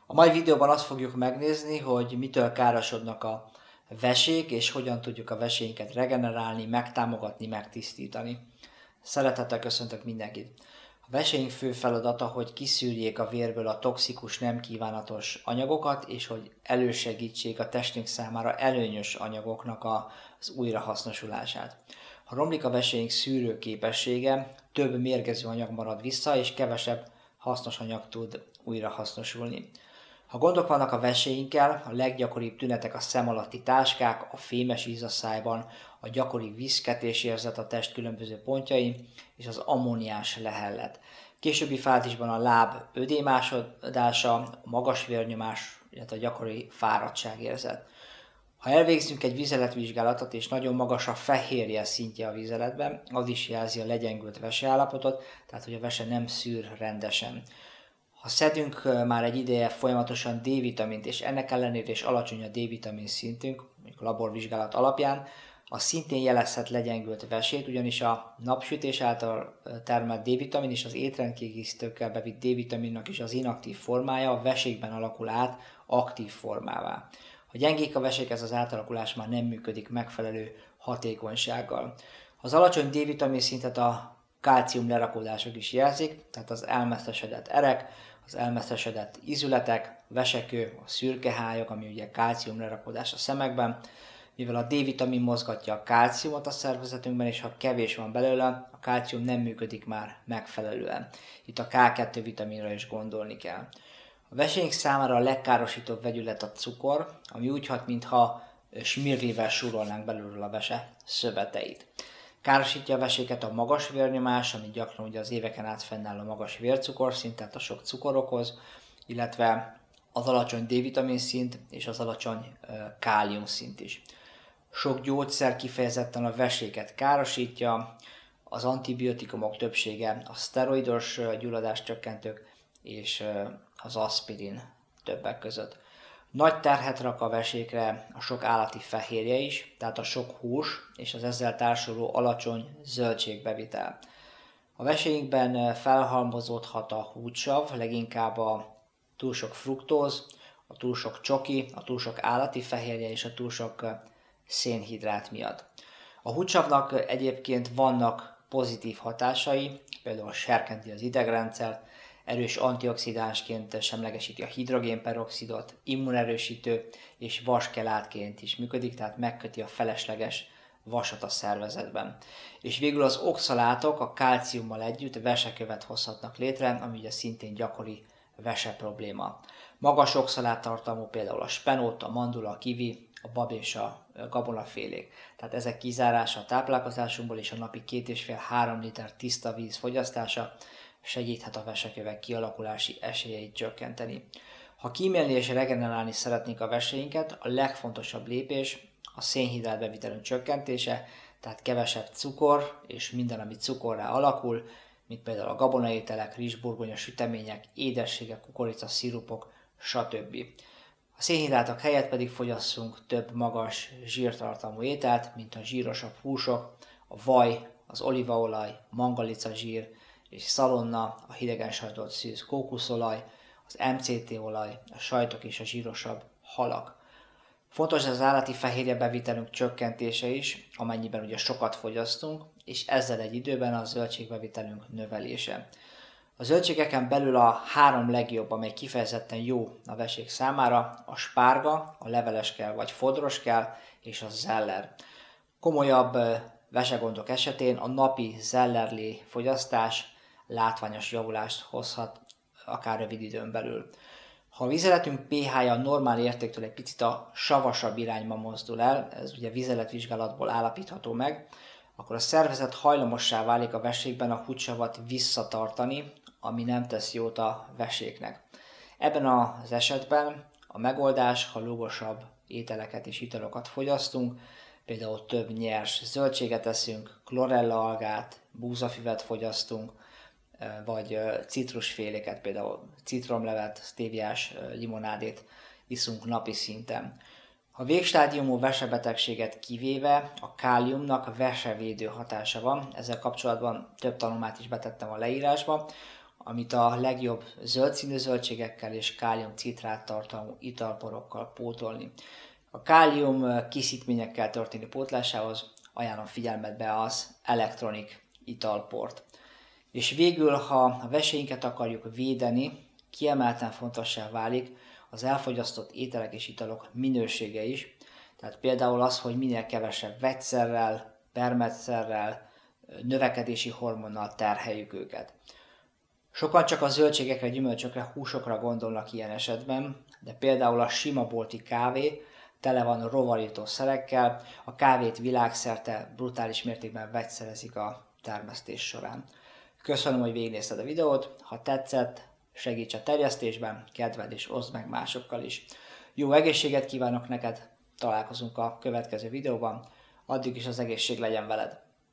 A mai videóban azt fogjuk megnézni, hogy mitől károsodnak a vesék, és hogyan tudjuk a veséinket regenerálni, megtámogatni, megtisztítani. Szeretettel köszöntök mindenkit! A veséink fő feladata, hogy kiszűrjék a vérből a toxikus, nem kívánatos anyagokat, és hogy elősegítsék a testünk számára előnyös anyagoknak az újrahasznosulását. Ha romlik a veséink szűrő képessége, több mérgező anyag marad vissza, és kevesebb hasznos anyag tud újrahasznosulni. Ha gondok vannak a veséinkkel, a leggyakoribb tünetek a szem alatti táskák, a fémes íz a szájban, a gyakori viszketés érzet a test különböző pontjain, és az ammóniás lehellet. Későbbi fázisban a láb ödémásodása, a magas vérnyomás, illetve a gyakori fáradtságérzet. Ha elvégzünk egy vizeletvizsgálatot és nagyon magas a fehérje szintje a vizeletben, az is jelzi a legyengült veseállapotot, tehát hogy a vese nem szűr rendesen. Ha szedünk már egy ideje folyamatosan D-vitamint, és ennek ellenére is alacsony a D-vitamin szintünk, mondjuk a laborvizsgálat alapján, az szintén jelezhet legyengült vesét, ugyanis a napsütés által termelt D-vitamin és az étrendkiegészítőkkel bevitt D-vitaminnak is az inaktív formája a vesékben alakul át aktív formává. Ha gyengék a vesék, ez az átalakulás már nem működik megfelelő hatékonysággal. Az alacsony D-vitamin szintet a kálcium lerakódások is jelzik, tehát az elmesztesedett erek, az elmesztesedett ízületek, vesekő, a szürkehályok, ami ugye kálcium lerakódás a szemekben, mivel a D-vitamin mozgatja a kálciumot a szervezetünkben, és ha kevés van belőle, a kálcium nem működik már megfelelően. Itt a K2 vitaminra is gondolni kell. A veséink számára a legkárosítóbb vegyület a cukor, ami úgy hat, mintha smirglivel súrolnánk belülről a vese szöveteit. Károsítja a veséket a magas vérnyomás, ami gyakran ugye az éveken át fennáll a magas vércukorszint, tehát a sok cukor okoz, illetve az alacsony D-vitamin szint és az alacsony kálium szint is. Sok gyógyszer kifejezetten a veséket károsítja, az antibiotikumok többsége a szteroidos gyulladáscsökkentők és az aspirin többek között. Nagy terhet rak a vesékre a sok állati fehérje is, tehát a sok hús és az ezzel társuló alacsony zöldségbevitel. A veséinkben felhalmozódhat a húdsav, leginkább a túl sok fruktóz, a túl sok csoki, a túl sok állati fehérje és a túl sok szénhidrát miatt. A húdsavnak egyébként vannak pozitív hatásai, például serkenti az idegrendszert, erős antioxidánsként semlegesíti a hidrogénperoxidot, immunerősítő és vaskelátként is működik, tehát megköti a felesleges vasat a szervezetben. És végül az oxalátok a kálciummal együtt vesekövet hozhatnak létre, ami ugye szintén gyakori vese probléma. Magas oxaláttartalmú például a spenót, a mandula, a kivi, a bab és a gabonafélék. Tehát ezek kizárása a táplálkozásunkból és a napi 2,5-3 liter tiszta víz fogyasztása segíthet a vesekövek kialakulási esélyeit csökkenteni. Ha kímélni és regenerálni szeretnénk a veséinket, a legfontosabb lépés a szénhidrát bevitelünk csökkentése, tehát kevesebb cukor és minden, ami cukorrá alakul, mint például a gabonaételek, rizsburgonya, sütemények, édességek, kukorica, szirupok, stb. A szénhidrátok helyett pedig fogyasszunk több magas zsírtartalmú ételt, mint a zsírosabb húsok, a vaj, az olívaolaj, mangalica zsír és szalonna, a hidegen sajtolt szűz kókuszolaj, az MCT olaj, a sajtok és a zsírosabb halak. Fontos az állati fehérje bevitelünk csökkentése is, amennyiben ugye sokat fogyasztunk, és ezzel egy időben a zöldségbevitelünk növelése. A zöldségeken belül a 3 legjobb, amely kifejezetten jó a vesék számára, a spárga, a leveleskel vagy fodroskel és a zeller. Komolyabb vesegondok esetén a napi zellerlé fogyasztás látványos javulást hozhat akár rövid időn belül. Ha a vizeletünk pH-ja a normál értéktől egy picit a savasabb irányba mozdul el, ez ugye vizeletvizsgálatból állapítható meg, akkor a szervezet hajlamossá válik a vesékben a húdsavat visszatartani, ami nem tesz jót a veséknek. Ebben az esetben a megoldás, ha lugosabb ételeket és italokat fogyasztunk, például több nyers zöldséget eszünk, chlorella algát, búzafüvet fogyasztunk, vagy citrusféléket, például citromlevet, stéviás limonádét iszunk napi szinten. A végstádiumú vesebetegséget kivéve a káliumnak vesevédő hatása van, ezzel kapcsolatban több tanulmányt is betettem a leírásba, amit a legjobb zöld színű zöldségekkel és kálium-citrát tartalmú italborokkal pótolni. A kálium kiszítményekkel történő pótlásához ajánlom figyelmetbe az elektronik italport. És végül, ha a veséinket akarjuk védeni, kiemelten fontossá válik az elfogyasztott ételek és italok minősége is. Tehát például az, hogy minél kevesebb vegyszerrel, permetszerrel, növekedési hormonnal terheljük őket. Sokan csak a zöldségekre, gyümölcsökre, húsokra gondolnak ilyen esetben, de például a sima bolti kávé tele van rovarítószerekkel, a kávét világszerte brutális mértékben vegyszerezik a termesztés során. Köszönöm, hogy végignézted a videót, ha tetszett, segíts a terjesztésben, kedveld és oszd meg másokkal is. Jó egészséget kívánok neked, találkozunk a következő videóban, addig is az egészség legyen veled!